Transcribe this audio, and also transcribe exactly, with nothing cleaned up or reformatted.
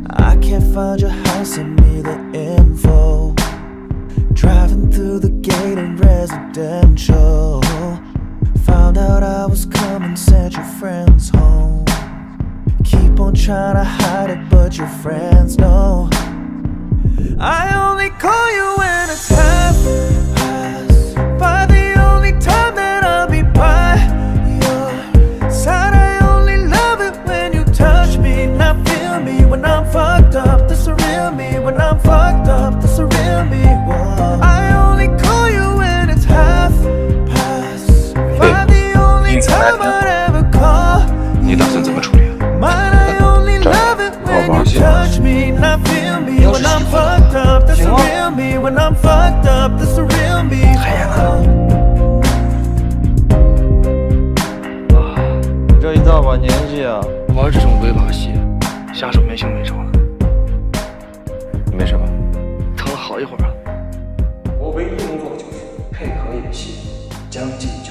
I can't find your house, send me the info. Driving through the gate in residential. Found out I was coming, sent your friends home. Keep on trying to hide it, but your friends know. I only call you when it's half past, by the only time that I'll be by your side. I only love it when you touch me, not feel me when I'm fucked up. That's the real me. When I'm fucked up, that's the real me. Whoa. I only call you when it's half past, by the only time I'd ever call you. 你打算怎么处理啊？ I only love it when you touch me, not feel me when I'm fucked up. That's the real me. When I'm fucked up, that's the real me. 这一大把年纪啊， 玩这种鬼把戏，下手没轻没重的。 你没事吧？ 疼了好一会儿了。 我唯一能做的就是配合演戏，将进酒。